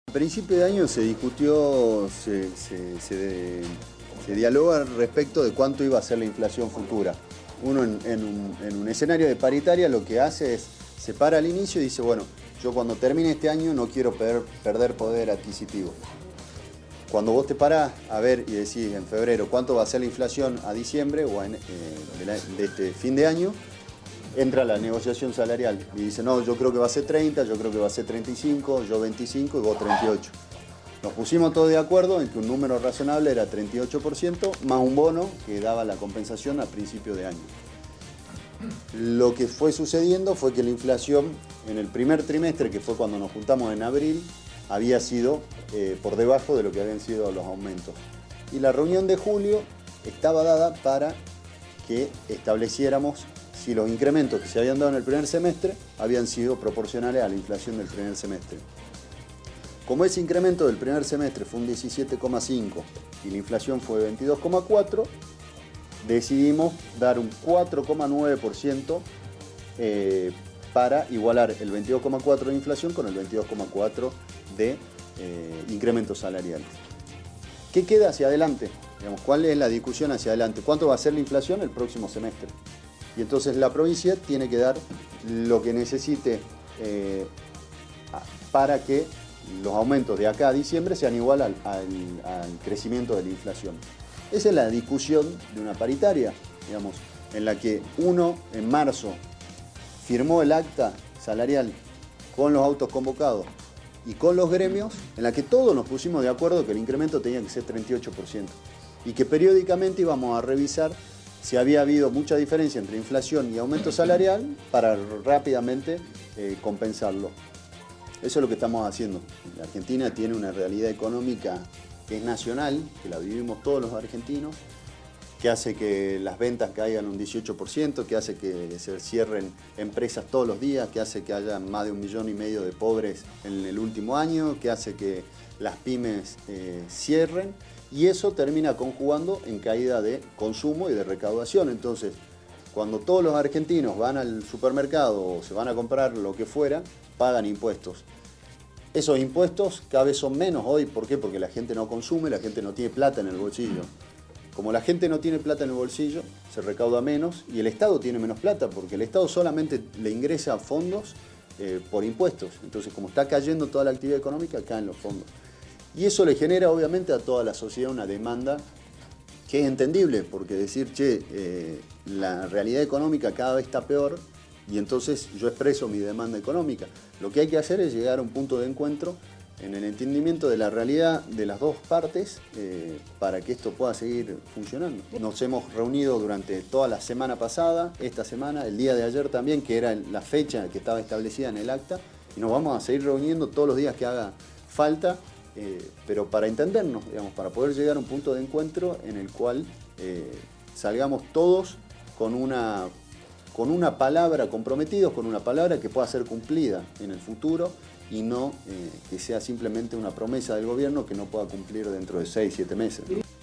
A principio de año se discutió, se dialoga respecto de cuánto iba a ser la inflación futura. Uno en un escenario de paritaria lo que hace es, se para al inicio y dice, bueno, yo cuando termine este año no quiero perder poder adquisitivo. Cuando vos te parás a ver y decís en febrero cuánto va a ser la inflación a diciembre o de este fin de año, entra la negociación salarial y dice, no, yo creo que va a ser 30, yo creo que va a ser 35, yo 25 y vos 38. Nos pusimos todos de acuerdo en que un número razonable era 38% más un bono que daba la compensación a principio de año. Lo que fue sucediendo fue que la inflación en el primer trimestre, que fue cuando nos juntamos en abril, había sido por debajo de lo que habían sido los aumentos. Y la reunión de julio estaba dada para que estableciéramos si los incrementos que se habían dado en el primer semestre habían sido proporcionales a la inflación del primer semestre. Como ese incremento del primer semestre fue un 17,5 y la inflación fue 22,4, decidimos dar un 4,9% para igualar el 22,4 de inflación con el 22,4 de incrementos salariales. ¿Qué queda hacia adelante? Digamos, ¿cuál es la discusión hacia adelante? ¿Cuánto va a ser la inflación el próximo semestre? Y entonces la provincia tiene que dar lo que necesite para que los aumentos de acá a diciembre sean igual al crecimiento de la inflación. Esa es la discusión de una paritaria, digamos, en la que uno en marzo firmó el acta salarial con los autos convocados y con los gremios, en la que todos nos pusimos de acuerdo que el incremento tenía que ser 38% y que periódicamente íbamos a revisar si había habido mucha diferencia entre inflación y aumento salarial para rápidamente compensarlo. Eso es lo que estamos haciendo. La Argentina tiene una realidad económica que es nacional, que la vivimos todos los argentinos, que hace que las ventas caigan un 18%, que hace que se cierren empresas todos los días, que hace que haya más de 1,5 millones de pobres en el último año, que hace que las pymes cierren, y eso termina conjugando en caída de consumo y de recaudación. Entonces, cuando todos los argentinos van al supermercado o se van a comprar lo que fuera, pagan impuestos. Esos impuestos cada vez son menos hoy. ¿Por qué? Porque la gente no consume, la gente no tiene plata en el bolsillo. Como la gente no tiene plata en el bolsillo, se recauda menos y el Estado tiene menos plata porque el Estado solamente le ingresa fondos por impuestos. Entonces, como está cayendo toda la actividad económica, caen los fondos. Y eso le genera obviamente a toda la sociedad una demanda que es entendible, porque decir, che, la realidad económica cada vez está peor y entonces yo expreso mi demanda económica. Lo que hay que hacer es llegar a un punto de encuentro en el entendimiento de la realidad de las dos partes para que esto pueda seguir funcionando. Nos hemos reunido durante toda la semana pasada, esta semana, el día de ayer también, que era la fecha que estaba establecida en el acta, y nos vamos a seguir reuniendo todos los días que haga falta, pero para entendernos, digamos, para poder llegar a un punto de encuentro en el cual salgamos todos con una palabra, comprometidos con una palabra que pueda ser cumplida en el futuro y no que sea simplemente una promesa del gobierno que no pueda cumplir dentro de 6, 7 meses.